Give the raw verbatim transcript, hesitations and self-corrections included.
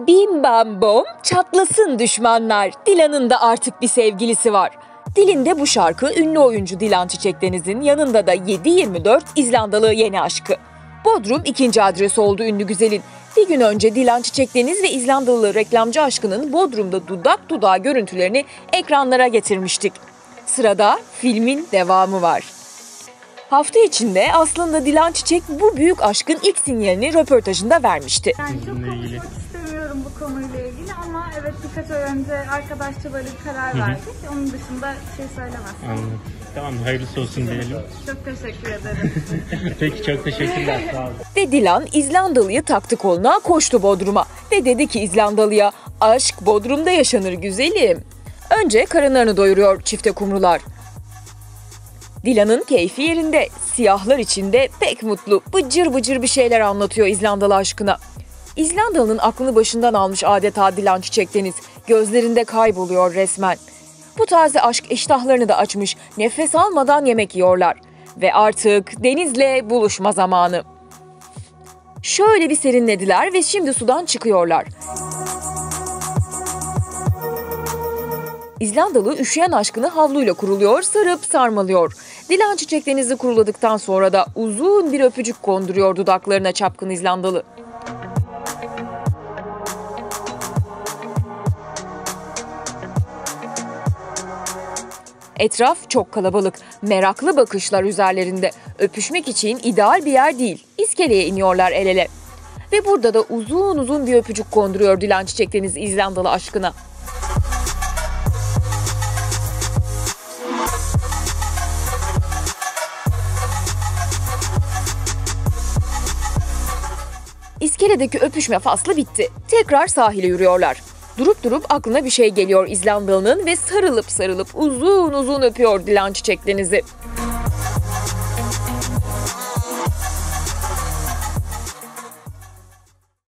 Bim bam bom çatlasın düşmanlar. Dilan'ın da artık bir sevgilisi var. Dilinde bu şarkı ünlü oyuncu Dilan Çiçekdeniz'in, yanında da yedi yirmi dört İzlandalı yeni aşkı. Bodrum ikinci adresi oldu ünlü güzelin. Bir gün önce Dilan Çiçekdeniz ve İzlandalı reklamcı aşkının Bodrum'da dudak dudağa görüntülerini ekranlara getirmiştik. Sırada filmin devamı var. Hafta içinde aslında Dilan Çiçek bu büyük aşkın ilk sinyalini röportajında vermişti. Yani çok konuşmak istemiyorum bu konuyla ilgili ama evet birkaç ay önce arkadaşça böyle bir karar verdik. Onun dışında bir şey söylemezsin. Anladım. Tamam, hayırlısı olsun diyelim. Çok teşekkür ederim. Peki, çok teşekkürler. Sağ olun. Ve Dilan İzlandalı'yı taktı koluna, koştu Bodrum'a ve dedi ki İzlandalı'ya, aşk Bodrum'da yaşanır güzelim. Önce karınlarını doyuruyor çifte kumrular. Dilan'ın keyfi yerinde, siyahlar içinde pek mutlu, bıcır bıcır bir şeyler anlatıyor İzlandalı aşkına. İzlandalı'nın aklını başından almış adeta Dilan Çiçekdeniz, gözlerinde kayboluyor resmen. Bu taze aşk iştahlarını da açmış, nefes almadan yemek yiyorlar. Ve artık denizle buluşma zamanı. Şöyle bir serinlediler ve şimdi sudan çıkıyorlar. İzlandalı üşüyen aşkını havluyla kuruluyor, sarıp sarmalıyor. Dilan Çiçekdeniz'i kuruladıktan sonra da uzun bir öpücük konduruyor dudaklarına çapkın İzlandalı. Etraf çok kalabalık, meraklı bakışlar üzerlerinde. Öpüşmek için ideal bir yer değil, iskeleye iniyorlar el ele. Ve burada da uzun uzun bir öpücük konduruyor Dilan Çiçekdeniz İzlandalı aşkına. İskeledeki öpüşme faslı bitti. Tekrar sahile yürüyorlar. Durup durup aklına bir şey geliyor İzlandalı'nın ve sarılıp sarılıp uzun uzun öpüyor Dilan Çiçekdeniz'i.